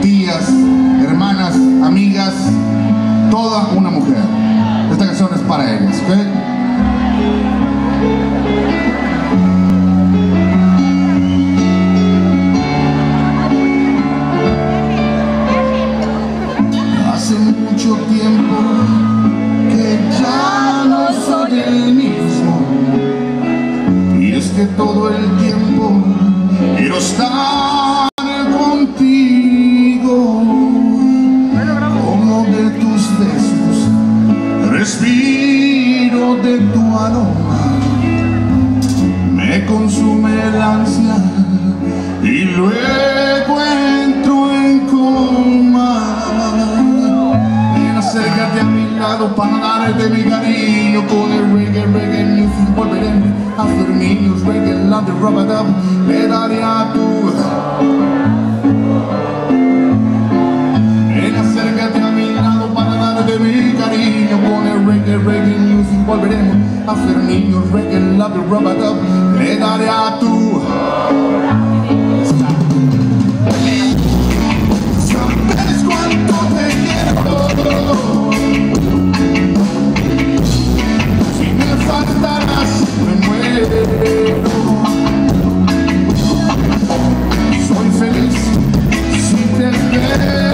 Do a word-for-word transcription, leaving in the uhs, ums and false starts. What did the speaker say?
tías, hermanas, amigas, toda una mujer. Esta canción es para ellas, ¿ok? Hace mucho tiempo que ya no soy el mismo, y es que todo el tiempo quiero estar contigo, como de tus besos respiro de tu aroma, me consume el ansia y luego entro en coma. Ven, acércate a mi lado para darte mi cariño, con el reggae, reggae music volveremos a ser niños, reggae, love, rubber, le daré a tu. Ven, acércate a mi lado para darte mi cariño, con el reggae, reggae music volveremos a ser niños, reggae, love, rubber, le daré a tu. Sabes cuánto te quiero, si me faltarás me muero. Soy feliz si te espero.